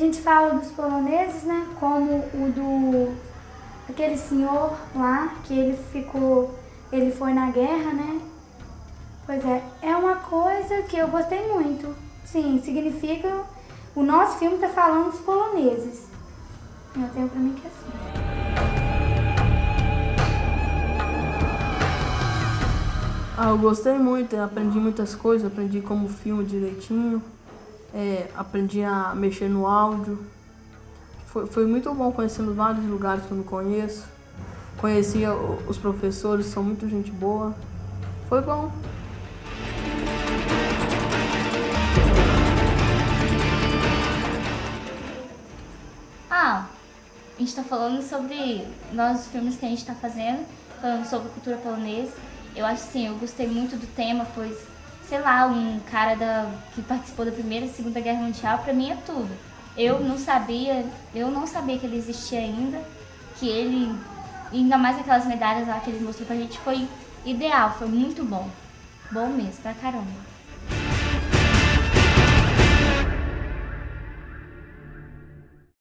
gente fala dos poloneses, né? Como o do aquele senhor lá, que ele foi na guerra, né? Pois é uma coisa que eu gostei muito. Sim, significa, o nosso filme tá falando dos poloneses. Eu tenho pra mim que é assim. Eu gostei muito, eu aprendi muitas coisas, aprendi como filma direitinho, aprendi a mexer no áudio. Foi muito bom, conhecendo vários lugares que eu não conheço. Conheci os professores, são muito gente boa. Foi bom. A gente tá falando sobre nós, filmes que a gente tá fazendo, falando sobre cultura polonesa. Eu acho assim, eu gostei muito do tema, pois, sei lá, um cara que participou da Primeira e Segunda Guerra Mundial, pra mim é tudo. Eu não sabia que ele existia ainda, que ele, ainda mais aquelas medalhas lá que ele mostrou pra gente, foi ideal, foi muito bom. Bom mesmo, pra caramba.